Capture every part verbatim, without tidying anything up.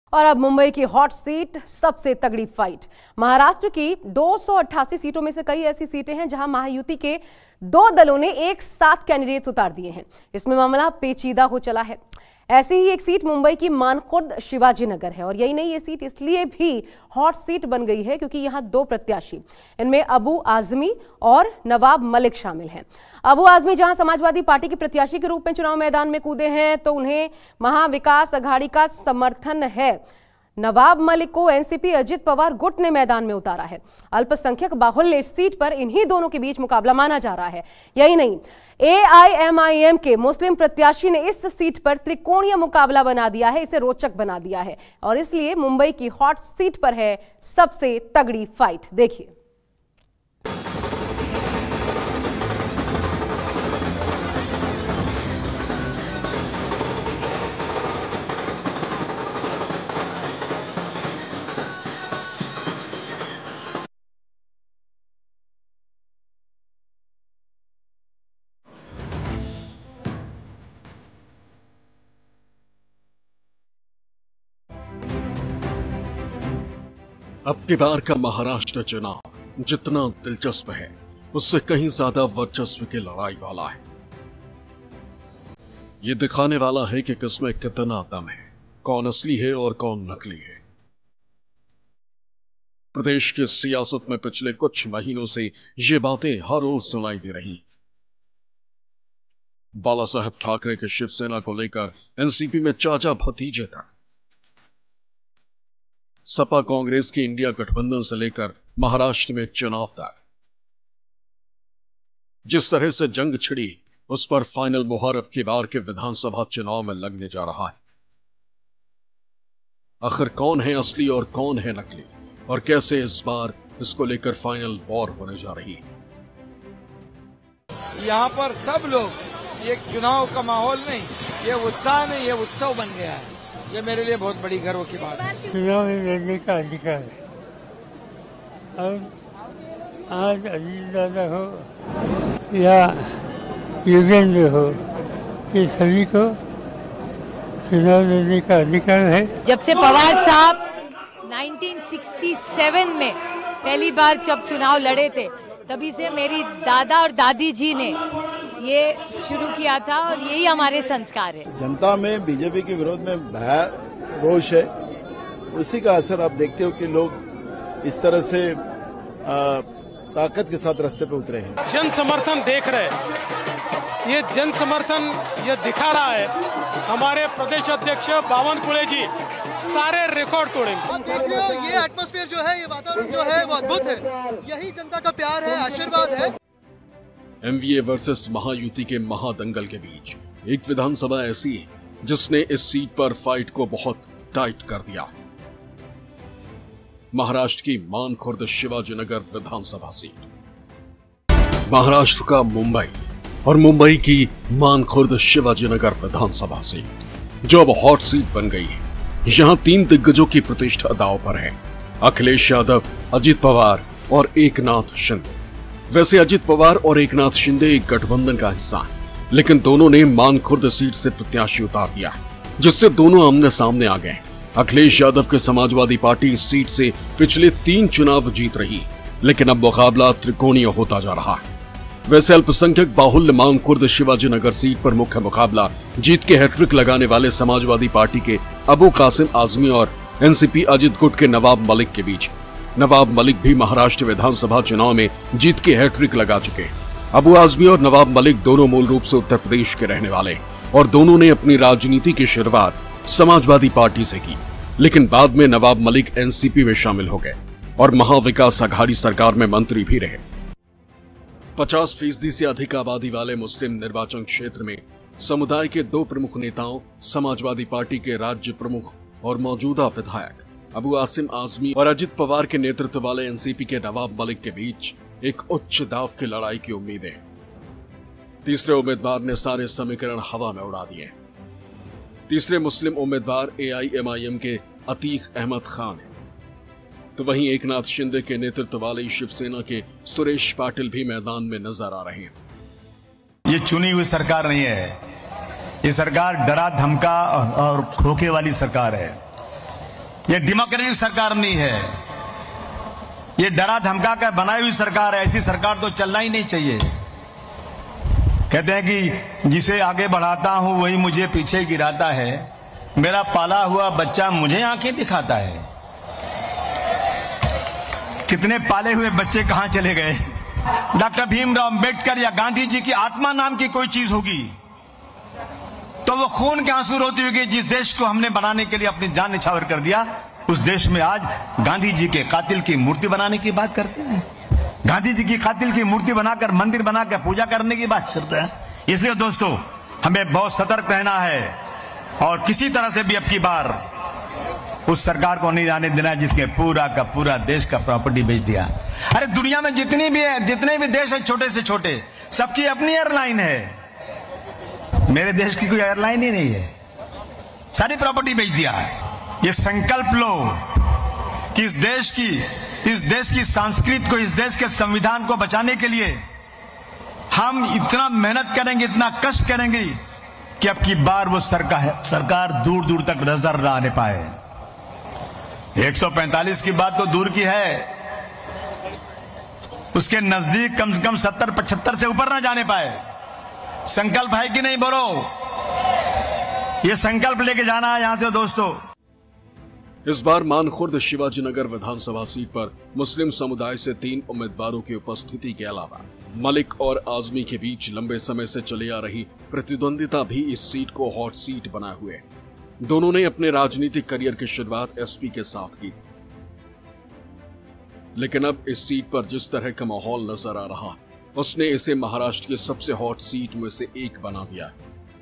और अब मुंबई की हॉट सीट, सबसे तगड़ी फाइट। महाराष्ट्र की दो सौ अट्ठासी सीटों में से कई ऐसी सीटें हैं जहां महायुति के दो दलों ने एक साथ कैंडिडेट्स उतार दिए हैं। इसमें मामला पेचीदा हो चला है। ऐसी ही एक सीट मुंबई की मानखुर्द शिवाजी नगर है और यही नहीं, ये सीट इसलिए भी हॉट सीट बन गई है क्योंकि यहां दो प्रत्याशी, इनमें अबू आजमी और नवाब मलिक शामिल हैं। अबू आजमी जहां समाजवादी पार्टी के प्रत्याशी के रूप में चुनाव मैदान में कूदे हैं तो उन्हें महाविकास अघाड़ी का समर्थन है। नवाब मलिक को एनसीपी अजित पवार गुट ने मैदान में उतारा है। अल्पसंख्यक बाहुल्य इस सीट पर इन्हीं दोनों के बीच मुकाबला माना जा रहा है। यही नहीं, एआईएमआईएम के मुस्लिम प्रत्याशी ने इस सीट पर त्रिकोणीय मुकाबला बना दिया है, इसे रोचक बना दिया है और इसलिए मुंबई की हॉट सीट पर है सबसे तगड़ी फाइट। देखिए। अब की बार का महाराष्ट्र चुनाव जितना दिलचस्प है उससे कहीं ज्यादा वर्चस्व की लड़ाई वाला है। ये दिखाने वाला है कि किसमें कितना दम है, कौन असली है और कौन नकली है। प्रदेश की सियासत में पिछले कुछ महीनों से ये बातें हर रोज सुनाई दे रही। बाला साहब ठाकरे के शिवसेना को लेकर एनसीपी में चाचा भतीजे तक, सपा कांग्रेस की इंडिया गठबंधन से लेकर महाराष्ट्र में चुनाव तक, जिस तरह से जंग छिड़ी उस पर फाइनल मुहर अब की बार के विधानसभा चुनाव में लगने जा रहा है। आखिर कौन है असली और कौन है नकली और कैसे इस बार इसको लेकर फाइनल वॉर होने जा रही है। यहाँ पर सब लोग, ये चुनाव का माहौल नहीं, ये उत्साह नहीं, ये उत्सव बन गया है। ये मेरे लिए बहुत बड़ी गर्व की बात है। चुनाव में लड़ने का अधिकार है और आज अजीत दादा हो या योगेंद्र हो, ये सभी को चुनाव लड़ने का अधिकार है। जब से पवार साहब उन्नीस सौ सरसठ में पहली बार जब चुनाव लड़े थे, तभी से मेरी दादा और दादी जी ने ये शुरू किया था और यही हमारे संस्कार है। जनता में बीजेपी के विरोध में भय, रोष है, उसी का असर आप देखते हो कि लोग इस तरह से आ, ताकत के साथ रास्ते पे उतरे हैं। जन समर्थन देख रहे हैं, ये जन समर्थन ये दिखा रहा है। हमारे प्रदेश अध्यक्ष बावनकुळे जी सारे रिकॉर्ड तोड़ेंगे। आप देख रहे हो, ये एटमॉस्फेयर जो है, ये वातावरण जो है वो अद्भुत है। यही जनता का प्यार है, आशीर्वाद है। एमवीए वर्सेस महायुति के महादंगल के बीच एक विधानसभा ऐसी है जिसने इस सीट पर फाइट को बहुत टाइट कर दिया। महाराष्ट्र की मानखुर्द शिवाजी नगर विधानसभा सीट, महाराष्ट्र का मुंबई और मुंबई की मानखुर्द शिवाजी नगर विधानसभा सीट जो अब हॉट सीट बन गई है। यहां तीन दिग्गजों की प्रतिष्ठा दांव पर है, अखिलेश यादव, अजित पवार और एकनाथ शिंदे। वैसे अजित पवार और एकनाथ शिंदे एक गठबंधन का हिस्सा है, लेकिन दोनों ने मानखुर्द सीट से प्रत्याशी उतार दिया, जिससे दोनों आमने सामने आ गए। अखिलेश यादव के समाजवादी पार्टी इस सीट से पिछले तीन चुनाव जीत रही, लेकिन अब मुकाबला त्रिकोणीय होता जा रहा है। वैसे अल्पसंख्यक बाहुल्य मानखुर्द शिवाजी नगर सीट पर मुख्य मुकाबला जीत के हैट्रिक लगाने वाले समाजवादी पार्टी के अबू कासिम आजमी और एनसीपी अजित गुट के नवाब मलिक के बीच। नवाब मलिक भी महाराष्ट्र विधानसभा चुनाव में जीत के हैट्रिक लगा चुके। अबू आजमी और नवाब मलिक दोनों मूल रूप से उत्तर प्रदेश के रहने वाले और दोनों ने अपनी राजनीति की शुरुआत समाजवादी पार्टी से की, लेकिन बाद में नवाब मलिक एनसीपी में शामिल हो गए और महाविकास अघाड़ी सरकार में मंत्री भी रहे। पचास फीसदी से अधिक आबादी वाले मुस्लिम निर्वाचन क्षेत्र में समुदाय के दो प्रमुख नेताओं, समाजवादी पार्टी के राज्य प्रमुख और मौजूदा विधायक अबू आसिम आजमी और अजित पवार के नेतृत्व वाले एनसीपी के नवाब मलिक के बीच एक उच्च दाव की लड़ाई की उम्मीद है। तीसरे उम्मीदवार ने सारे समीकरण हवा में उड़ा दिए। तीसरे मुस्लिम उम्मीदवार एआईएमआईएम के अतीक अहमद खान है, तो वहीं एकनाथ शिंदे के नेतृत्व वाली शिवसेना के सुरेश पाटिल भी मैदान में नजर आ रहे हैं। ये चुनी हुई सरकार नहीं है, ये सरकार डरा धमका और खोखे वाली सरकार है। ये डेमोक्रेटिक सरकार नहीं है, ये डरा धमका कर बनाई हुई सरकार है। ऐसी सरकार तो चलना ही नहीं चाहिए। कहते हैं कि जिसे आगे बढ़ाता हूं वही मुझे पीछे गिराता है, मेरा पाला हुआ बच्चा मुझे आंखें दिखाता है। कितने पाले हुए बच्चे कहां चले गए? डॉक्टर भीमराव अंबेडकर या गांधी जी की आत्मा नाम की कोई चीज होगी तो वो खून के आंसू रोती होगी। जिस देश को हमने बनाने के लिए अपनी जान निछावर कर दिया, उस देश में आज गांधी जी के कातिल की मूर्ति बनाने की बात करते हैं। गांधी जी की कातिल की मूर्ति बनाकर मंदिर बनाकर पूजा करने की बात करते हैं। इसलिए दोस्तों, हमें बहुत सतर्क रहना है और किसी तरह से भी अब की बार उस सरकार को नहीं जाने देना जिसके पूरा का पूरा देश का प्रॉपर्टी बेच दिया। अरे दुनिया में जितनी भी है, जितने भी देश है, छोटे से छोटे, सबकी अपनी एयरलाइन है। मेरे देश की कोई एयरलाइन ही नहीं है, सारी प्रॉपर्टी बेच दिया है। ये संकल्प लो कि इस देश की इस देश की संस्कृति को, इस देश के संविधान को बचाने के लिए हम इतना मेहनत करेंगे, इतना कष्ट करेंगे कि अब की बार वो सरकार सरकार दूर दूर तक नजर न आने पाए। एक सौ पैंतालीस की बात तो दूर की है, उसके नजदीक कम से कम सत्तर पचहत्तर से ऊपर ना जाने पाए। संकल्प है कि नहीं बोलो? ये संकल्प लेके जाना है यहां से दोस्तों। इस बार मानखुर्द शिवाजी नगर विधानसभा सीट पर मुस्लिम समुदाय से तीन उम्मीदवारों की उपस्थिति के अलावा मलिक और आजमी के बीच लंबे समय से चली आ रही प्रतिद्वंदिता भी इस सीट को हॉट सीट बनाए हुए। दोनों ने अपने राजनीतिक करियर की शुरुआत एसपी के साथ की थी, लेकिन अब इस सीट पर जिस तरह का माहौल नजर आ रहा, उसने इसे महाराष्ट्र की सबसे हॉट सीट में से एक बना दिया।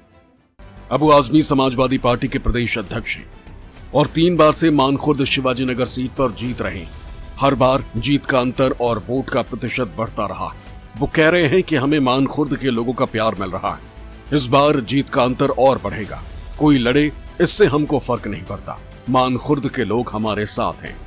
अबू आजमी समाजवादी पार्टी के प्रदेश अध्यक्ष हैं और तीन बार से मानखुर्द शिवाजी नगर सीट पर जीत रहे। हर बार जीत का अंतर और वोट का प्रतिशत बढ़ता रहा। वो कह रहे हैं कि हमें मानखुर्द के लोगों का प्यार मिल रहा है। इस बार जीत का अंतर और बढ़ेगा। कोई लड़े, इससे हमको फर्क नहीं पड़ता। मानखुर्द के लोग हमारे साथ हैं।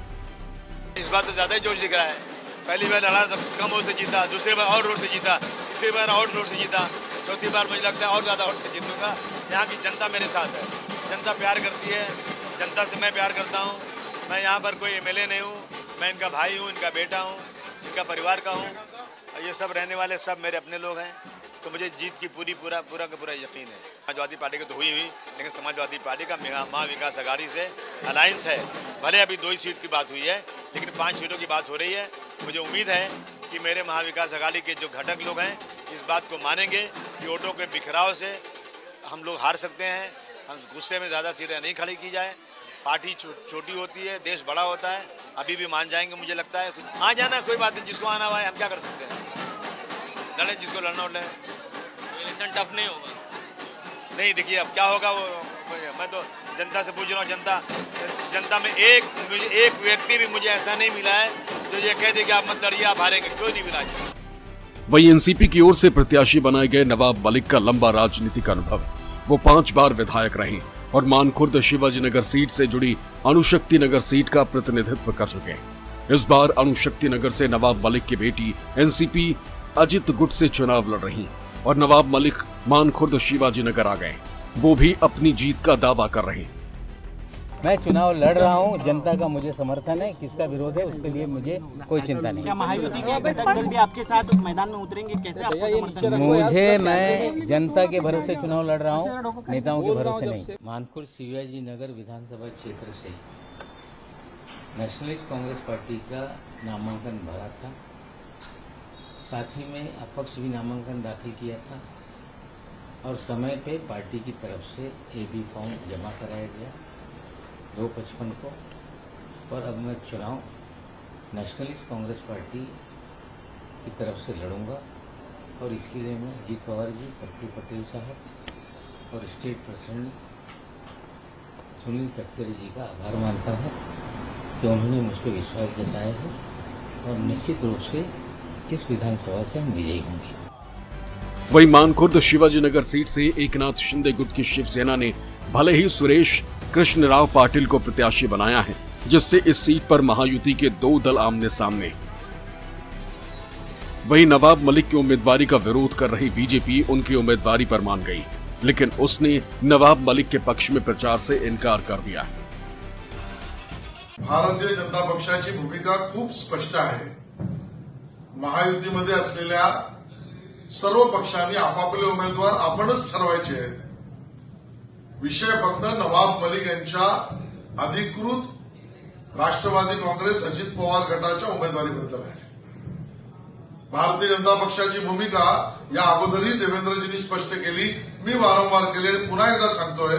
इस बार तो ज्यादा ही जोश दिख रहा है। पहली बार लड़ा तो कम वोट से जीता, दूसरी बार और वोट से जीता, तीसरी बार और वोट से जीता, चौथी बार मुझे लगता है और ज्यादा वोट से जीतूंगा। यहाँ की जनता मेरे साथ है, जनता प्यार करती है, जनता से मैं प्यार करता हूँ। मैं यहाँ पर कोई एमएलए नहीं हूँ, मैं इनका भाई हूँ, इनका बेटा हूँ, इनका परिवार का हूँ। ये सब रहने वाले सब मेरे अपने लोग हैं, तो मुझे जीत की पूरी पूरा पूरा का पूरा यकीन है। समाजवादी पार्टी की तो हुई हुई, लेकिन समाजवादी पार्टी का महा विकास अघाड़ी से अलायंस है। भले अभी दो ही सीट की बात हुई है, लेकिन पांच सीटों की बात हो रही है। मुझे उम्मीद है कि मेरे महाविकास अघाड़ी के जो घटक लोग हैं इस बात को मानेंगे कि वोटों के बिखराव से हम लोग हार सकते हैं। हम गुस्से में ज्यादा सीटें नहीं खड़ी की जाए। पार्टी छोटी होती है, देश बड़ा होता है। अभी भी मान जाएंगे मुझे लगता है। आ जाना कोई बात नहीं, जिसको आना हुआ है हम क्या कर सकते हैं। लड़े जिसको लड़ना उड़े, इलेक्शन टफ नहीं होगा। नहीं देखिए अब क्या होगा वो, मैं तो जनता से पूछ रहा हूँ। जनता जनता में एक मुझे एक व्यक्ति भी मुझे ऐसा नहीं मिला है जो ये कह दे कि आप मत लड़िए, आप हारेंगे। क्यों नहीं मिला? वही एनसीपी की ओर से प्रत्याशी बनाए गए नवाब मलिक का लंबा राजनीतिक अनुभव है। वो पांच बार विधायक रहे और मानखुर्द शिवाजी नगर सीट से जुड़ी अणुशक्ति नगर सीट का प्रतिनिधित्व कर चुके हैं। इस बार अणुशक्ति नगर से नवाब मलिक की बेटी एनसीपी अजित गुट से चुनाव लड़ रही और नवाब मलिक मानखुर्द शिवाजी नगर आ गए। वो भी अपनी जीत का दावा कर रहे हैं। मैं चुनाव लड़ रहा हूं, जनता का मुझे समर्थन है, किसका विरोध है उसके लिए मुझे कोई चिंता नहीं। क्या महायुति के घटक दल भी आपके साथ मैदान में उतरेंगे? कैसे आपको समर्थन? मुझे मैं जनता के भरोसे चुनाव लड़ रहा हूं, नेताओं के भरोसे नहीं। मानखुर्द शिवाजी नगर विधानसभा क्षेत्र से नेशनलिस्ट कांग्रेस पार्टी का नामांकन भरा था, साथ ही में अपक्ष भी नामांकन दाखिल किया था और समय पे पार्टी की तरफ से एबी फॉर्म जमा कराया गया दो पचपन को। और अब मैं चुनाव नेशनलिस्ट कांग्रेस पार्टी की तरफ से लड़ूंगा और इसके लिए मैं अजीत पवार जी, पप्पू पटेल साहब और स्टेट प्रेसिडेंट सुनील तटकरे जी का आभार मानता हूं कि उन्होंने मुझ पर विश्वास जताया है और निश्चित रूप से इस विधानसभा से हम विजयी होंगे। वही मानखुर्द शिवाजी नगर सीट से एकनाथ शिंदे गुट की शिवसेना ने भले ही सुरेश कृष्ण राव पाटिल को प्रत्याशी बनाया है, जिससे इस सीट पर महायुति के दो दल आमने सामने। वही नवाब मलिक की उम्मीदवारी का विरोध कर रही बीजेपी उनकी उम्मीदवारी पर मान गई, लेकिन उसने नवाब मलिक के पक्ष में प्रचार से इनकार कर दिया। भारतीय जनता पक्षाची भूमिका खूप स्पष्ट आहे. महायुतीमध्ये असलेल्या सर्व पक्षांनी आपापले उमेदवार आपणच ठरवायचे आहेत. विषय फक्त नवाब मलिक यांच्या अधिकृत राष्ट्रवादी काँग्रेस अजित पवार गटाच्या उमेदवारीबद्दल आहे. भारतीय जनता पक्षाची भूमिका या अगोदरही देवेंद्रजींनी स्पष्ट केली. मी वारंवार केले, पुन्हा एकदा सांगतोय,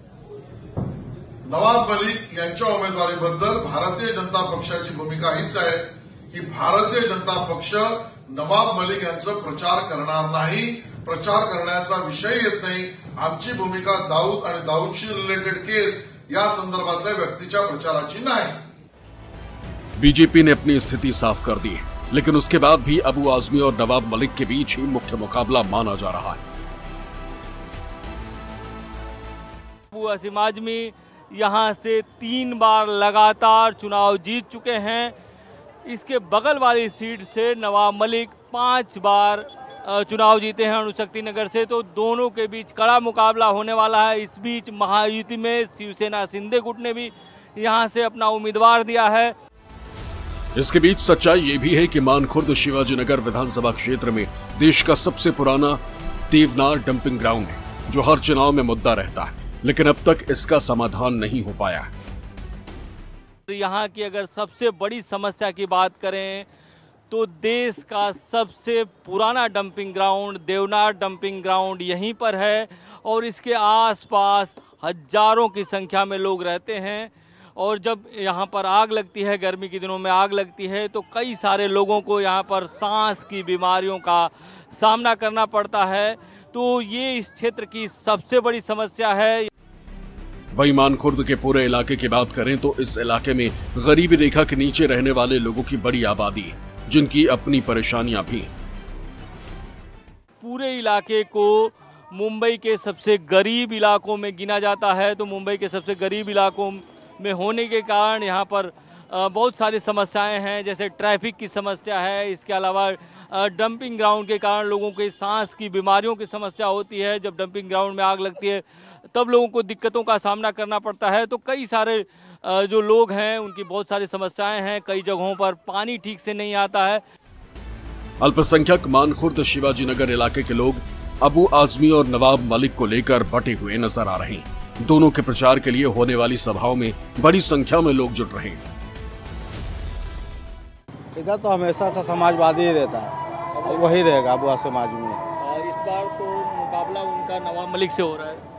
नवाब मलिक यांच्या उमेदवारीबद्दल भारतीय जनता पक्षाची भूमिका हीच आहे की भारतीय जनता पक्ष नवाब मलिक यांचा प्रचार करणार नाही. प्रचार करण्याचा विषय येत नाही. आमची भूमिका दाऊद आणि दाऊदशी रिलेटेड केस या संदर्भातल्या व्यक्तीच्या प्रचाराची नाही. बीजेपी ने अपनी स्थिति साफ कर दी है, लेकिन उसके बाद भी अबू आजमी और नवाब मलिक के बीच ही मुख्य मुकाबला माना जा रहा है. अबू आसिम आजमी यहां से तीन बार लगातार चुनाव जीत चुके हैं. इसके बगल वाली सीट से नवाब मलिक पांच बार चुनाव जीते हैं अणुशक्ति नगर से. तो दोनों के बीच कड़ा मुकाबला होने वाला है. इस बीच महायुति में शिवसेना शिंदे गुट ने भी यहां से अपना उम्मीदवार दिया है. इसके बीच सच्चाई ये भी है कि मानखुर्द शिवाजीनगर विधानसभा क्षेत्र में देश का सबसे पुराना देवनार डंपिंग ग्राउंड है, जो हर चुनाव में मुद्दा रहता है, लेकिन अब तक इसका समाधान नहीं हो पाया. यहाँ की अगर सबसे बड़ी समस्या की बात करें तो देश का सबसे पुराना dumping ground Deonar dumping ground यहीं पर है और इसके आसपास हजारों की संख्या में लोग रहते हैं. और जब यहाँ पर आग लगती है, गर्मी के दिनों में आग लगती है, तो कई सारे लोगों को यहाँ पर सांस की बीमारियों का सामना करना पड़ता है. तो ये इस क्षेत्र की सबसे बड़ी समस्या है. वहीं मानखुर्द के पूरे इलाके की बात करें तो इस इलाके में गरीबी रेखा के नीचे रहने वाले लोगों की बड़ी आबादी है, जिनकी अपनी परेशानियां भी. पूरे इलाके को मुंबई के सबसे गरीब इलाकों में गिना जाता है. तो मुंबई के सबसे गरीब इलाकों में होने के कारण यहाँ पर बहुत सारी समस्याएं हैं, जैसे ट्रैफिक की समस्या है. इसके अलावा डंपिंग ग्राउंड के कारण लोगों के सांस की बीमारियों की समस्या होती है. जब डंपिंग ग्राउंड में आग लगती है तब लोगों को दिक्कतों का सामना करना पड़ता है. तो कई सारे जो लोग हैं उनकी बहुत सारी समस्याएं हैं. कई जगहों पर पानी ठीक से नहीं आता है. अल्पसंख्यक मानखुर्द शिवाजीनगर इलाके के लोग अबू आजमी और नवाब मलिक को लेकर बटे हुए नजर आ रहे हैं. दोनों के प्रचार के लिए होने वाली सभाओं में बड़ी संख्या में लोग जुट रहे हैं. इधर तो हमेशा से समाजवादी ही रहता है, वही रहेगा अबू आसिम आजमी. इस बार तो मुकाबला उनका नवाब मलिक से हो रहा है.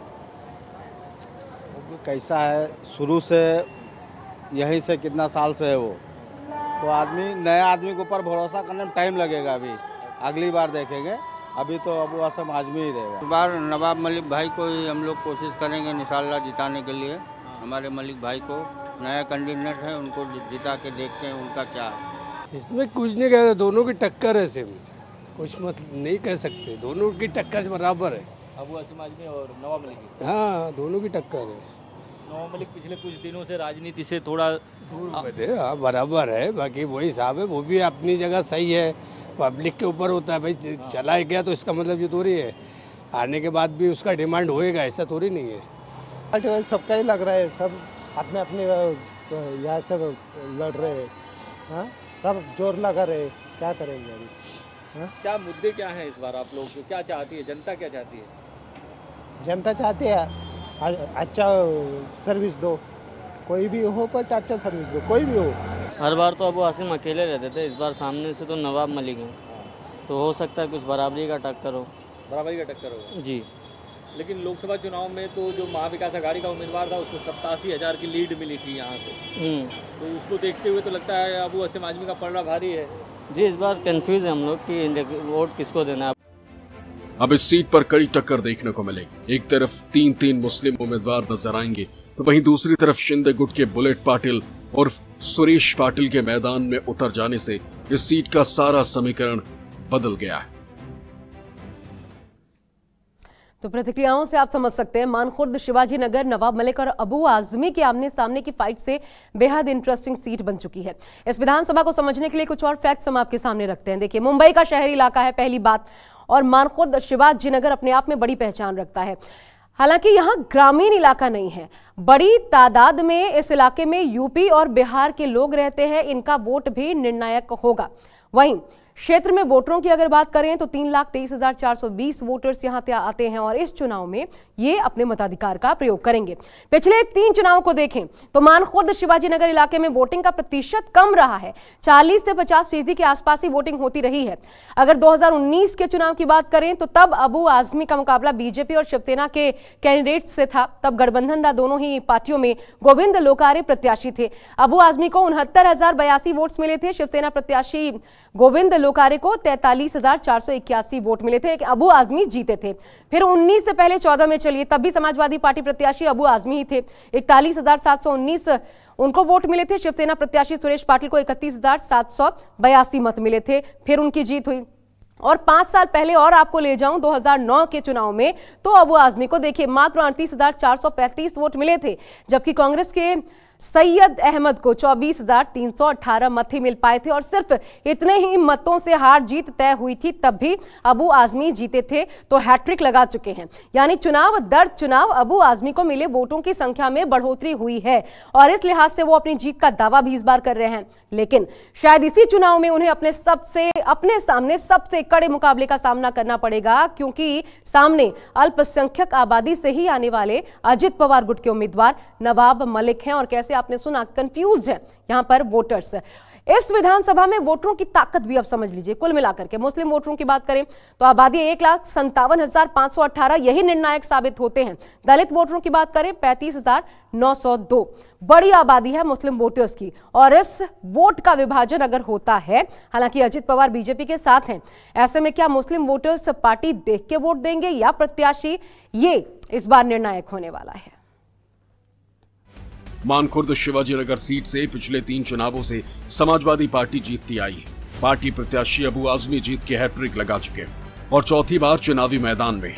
कैसा है, शुरू से यहीं से कितना साल से है वो, तो आदमी नए आदमी के ऊपर भरोसा करने में टाइम लगेगा. अभी अगली बार देखेंगे. अभी तो अबू आसिम आजमी ही रहेगा. इस बार नवाब मलिक भाई को ही हम लोग कोशिश करेंगे इंशाल्लाह जिताने के लिए. हमारे मलिक भाई को नया कैंडिडेट है, उनको जिता के देखते हैं उनका क्या है. इसमें कुछ नहीं कह रहे, दोनों की टक्कर है. सिर्फ कुछ मत नहीं कह सकते, दोनों की टक्कर बराबर है. अबू आसिम आजमी और नवाब मलिक, हाँ दोनों की टक्कर है. नवाब मलिक पिछले कुछ दिनों से राजनीति से थोड़ा दूर, हाँ बराबर है. बाकी वही साहब है, वो भी अपनी जगह सही है. पब्लिक के ऊपर होता है भाई, चला गया तो इसका मतलब ये थोड़ी है आने के बाद भी उसका डिमांड होएगा, ऐसा थोड़ी नहीं है. सबका ही लग रहा है, सब अपने अपने यहाँ से लड़ रहे हैं. हाँ सब जोर लगा रहे, क्या करेंगे अभी. हाँ? क्या मुद्दे क्या हैं इस बार, आप लोग क्या चाहती है, जनता क्या चाहती है? जनता चाहती है अच्छा सर्विस दो, कोई भी हो पर अच्छा सर्विस दो, कोई भी हो. हर बार तो अबू आसिम अकेले रहते थे, इस बार सामने से तो नवाब मलिक हैं, तो हो सकता है कुछ बराबरी का टक्कर हो. बराबरी का टक्कर हो जी. लेकिन लोकसभा चुनाव में तो जो महाविकास अघाड़ी का उम्मीदवार था उसको सत्तासी हजार की लीड मिली थी यहाँ से. तो उसको देखते हुए तो लगता है अबू आसिम आजमी का पलड़ा भारी है. जी इस बार कंफ्यूज है हम लोग कि वोट किसको देना है. अब इस सीट पर कड़ी टक्कर देखने को मिलेगी. एक तरफ तीन तीन मुस्लिम उम्मीदवार नजर आएंगे, तो वहीं दूसरी तरफ शिंदे गुट के बुलेट पाटिल और सुरेश पाटिल के मैदान में उतर जाने से इस सीट का सारा समीकरण बदल गया है. तो प्रतिक्रियाओं से आप समझ सकते हैं मानखुर्द शिवाजीनगर नवाब मलिक और अबू आजमी के आमने सामने की फाइट से बेहद इंटरेस्टिंग सीट बन चुकी है. इस विधानसभा को समझने के लिए कुछ और फैक्ट्स हम आपके सामने रखते हैं. देखिए, मुंबई का शहरी इलाका है पहली बात, और मानखुर्द शिवाजीनगर अपने आप में बड़ी पहचान रखता है. हालांकि यहाँ ग्रामीण इलाका नहीं है, बड़ी तादाद में इस इलाके में यूपी और बिहार के लोग रहते हैं। इनका वोट भी निर्णायक होगा। वहीं क्षेत्र में वोटरों की अगर बात करें तो तीन लाख तेईस हजार चार सौ बीस वोटर्स यहाँ आते हैं और इस चुनाव में ये अपने मताधिकार का प्रयोग करेंगे। पिछले तीन चुनाव को देखें तो मानखुर्द शिवाजी नगर इलाके में वोटिंग का प्रतिशत कम रहा है, चालीस से पचास फीसदी के आसपास ही वोटिंग होती रही है। अगर दो हज़ार उन्नीस के चुनाव की बात करें तो तब अबू आजमी का मुकाबला बीजेपी और शिवसेना के कैंडिडेट से था। तब गठबंधन दा दोनों ही पार्टियों में गोविंद लोकारे प्रत्याशी थे। अबू आजमी को उनहत्तर हजार बयासी वोट मिले थे। शिवसेना प्रत्याशी गोविंद लोकारे को तैंतालीस हजार चार सौ इक्यासी वोट मिले थे। अबू आजमी जीते थे। फिर उन्नीस से पहले चौदह में चलिए, तब भी समाजवादी पार्टी प्रत्याशी अबू आजमी ही थे। इकतालीस हजार सात सौ उन्नीस उनको वोट मिले थे। शिवसेना प्रत्याशी सुरेश पाटिल को इकतीस हजार सात सौ बयासी मत मिले थे। फिर उनकी जीत हुई। और पांच साल पहले और आपको ले जाऊं दो हज़ार नौ के चुनाव में तो अबू आजमी को देखिए मात्र अड़तीस हजार चार सौ पैंतीस वोट मिले थे, जबकि कांग्रेस के सैयद अहमद को चौबीस हजार तीन सौ अठारह मत ही मिल पाए थे और सिर्फ इतने ही मतों से हार जीत तय हुई थी। तब भी अबू आजमी जीते थे तो हैट्रिक लगा चुके हैं। यानी चुनाव दर चुनाव अबू आजमी को मिले वोटों की संख्या में बढ़ोतरी हुई है और इस लिहाज से वो अपनी जीत का दावा भी इस बार कर रहे हैं। लेकिन शायद इसी चुनाव में उन्हें अपने सबसे अपने सामने सबसे कड़े मुकाबले का सामना करना पड़ेगा, क्योंकि सामने अल्पसंख्यक आबादी से ही आने वाले अजित पवार गुट के उम्मीदवार नवाब मलिक हैं। और कैसे आपने सुना, कंफ्यूज्ड है यहां पर वोटर्स। इस विधानसभा में वोटरों की ताकत भी अब समझ लीजिए। कुल मिलाकर के मुस्लिम वोटरों की बात करें तो आबादी एक लाख संतावन हजार पांच सौ अठारह यही निर्णायक साबित होते हैं। दलित वोटरों की बात करें पैंतीस हजार नौ सौ दो। बड़ी आबादी है मुस्लिम वोटर्स की और इस वोट का विभाजन अगर होता है, हालांकि अजित पवार बीजेपी के साथ हैं, ऐसे में क्या मुस्लिम वोटर्स पार्टी देख के वोट देंगे या प्रत्याशी, ये इस बार निर्णायक होने वाला है। मानखुर्द शिवाजी नगर सीट से पिछले तीन चुनावों से समाजवादी पार्टी जीतती आई है। पार्टी प्रत्याशी अबू आजमी जीत के हैट्रिक लगा चुके और चौथी बार चुनावी मैदान में।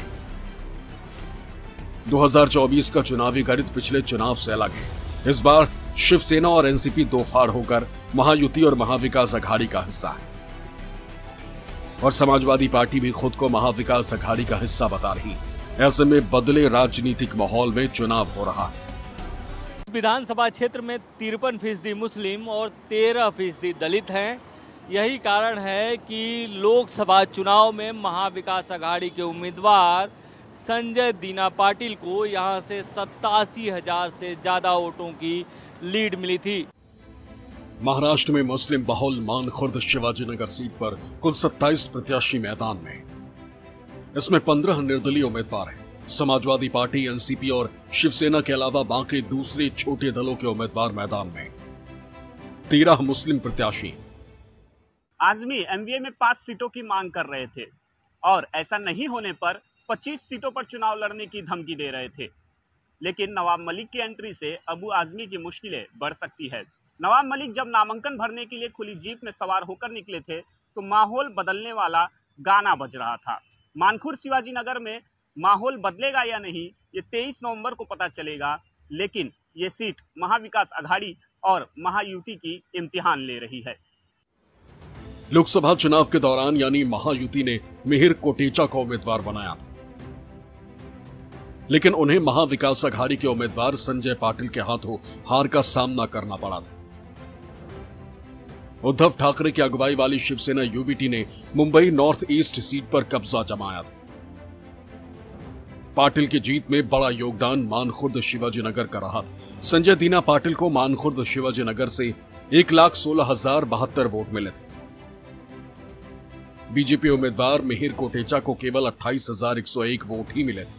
दो हज़ार चौबीस का चुनावी गणित पिछले चुनाव से अलग है। इस बार शिवसेना और एनसीपी दो फाड़ होकर महायुति और महाविकास अघाड़ी का हिस्सा है और समाजवादी पार्टी भी खुद को महाविकास अघाड़ी का हिस्सा बता रही। ऐसे में बदले राजनीतिक माहौल में चुनाव हो रहा है। विधानसभा क्षेत्र में तिरपन फीसदी मुस्लिम और तेरह फीसदी दलित हैं। यही कारण है कि लोकसभा चुनाव में महाविकास अघाड़ी के उम्मीदवार संजय दीना पाटिल को यहां से सत्तासी हजार से ज्यादा वोटों की लीड मिली थी। महाराष्ट्र में मुस्लिम बहुल मानखुर्द शिवाजी नगर सीट पर कुल सत्ताईस प्रत्याशी मैदान में। इसमें पंद्रह निर्दलीय उम्मीदवार हैं। समाजवादी पार्टी, एनसीपी और शिवसेना के अलावा बाकी दूसरे छोटे दलों के उम्मीदवार मैदान में। तेरह मुस्लिम प्रत्याशी। आजमी एमवीए में पांच सीटों की मांग कर रहे थे और ऐसा नहीं होने पर पच्चीस सीटों पर चुनाव लड़ने की धमकी दे रहे थे। लेकिन नवाब मलिक की एंट्री से अबू आजमी की मुश्किलें बढ़ सकती है। नवाब मलिक जब नामांकन भरने के लिए खुली जीप में सवार होकर निकले थे तो माहौल बदलने वाला गाना बज रहा था। मानखुर्द शिवाजी नगर में माहौल बदलेगा या नहीं, ये तेईस नवंबर को पता चलेगा। लेकिन ये सीट महाविकास अघाड़ी और महायुति की इम्तिहान ले रही है। लोकसभा चुनाव के दौरान यानी महायुति ने मिहिर कोटेचा को उम्मीदवार बनाया, लेकिन उन्हें महाविकास अघाड़ी के उम्मीदवार संजय पाटिल के हाथों हार का सामना करना पड़ा था। उद्धव ठाकरे की अगुवाई वाली शिवसेना यूबीटी ने मुंबई नॉर्थ ईस्ट सीट पर कब्जा जमाया था। पाटिल की जीत में बड़ा योगदान मानखुर्द शिवाजी नगर का रहा था। संजय दीना पाटिल को मानखुर्द शिवाजी नगर से एक लाख सोलह हजार बहत्तर वोट मिले थे। बीजेपी उम्मीदवार मिहिर कोटेचा को केवल अट्ठाईस हजार एक सौ एक वोट ही मिले थे।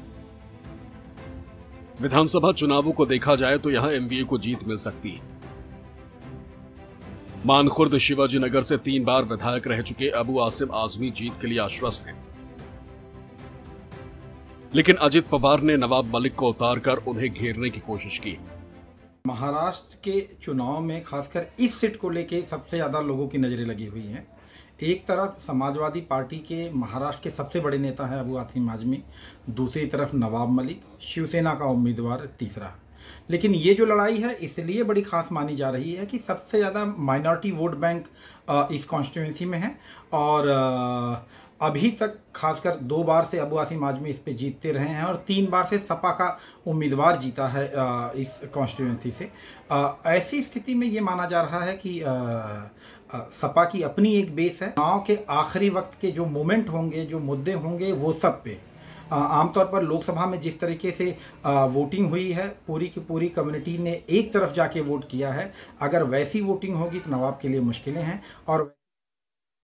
विधानसभा चुनावों को देखा जाए तो यहां एमवीए को जीत मिल सकती है। मानखुर्द शिवाजी नगर से तीन बार विधायक रह चुके अबू आसिम आजमी जीत के लिए आश्वस्त हैं। लेकिन अजित पवार ने नवाब मलिक को उतारकर उन्हें घेरने की कोशिश की। महाराष्ट्र के चुनाव में खासकर इस सीट को लेकर सबसे ज्यादा लोगों की नजरें लगी हुई हैं। एक तरफ समाजवादी पार्टी के महाराष्ट्र के सबसे बड़े नेता हैं अबू आसिम आजमी, दूसरी तरफ नवाब मलिक, शिवसेना का उम्मीदवार तीसरा। लेकिन ये जो लड़ाई है इसलिए बड़ी खास मानी जा रही है कि सबसे ज़्यादा माइनॉरिटी वोट बैंक इस कॉन्स्टिट्यूंसी में है और अभी तक खासकर दो बार से अबू आसिम आजमी इस पे जीतते रहे हैं और तीन बार से सपा का उम्मीदवार जीता है इस कॉन्स्टिट्यूंसी से। ऐसी स्थिति में ये माना जा रहा है कि सपा की अपनी एक बेस है। चुनाव के आखिरी वक्त के जो मोमेंट होंगे, जो मुद्दे होंगे, वो सब पे आमतौर पर लोकसभा में जिस तरीके से वोटिंग हुई है, पूरी की पूरी कम्युनिटी ने एक तरफ जाके वोट किया है। अगर वैसी वोटिंग होगी तो नवाब के लिए मुश्किलें हैं। और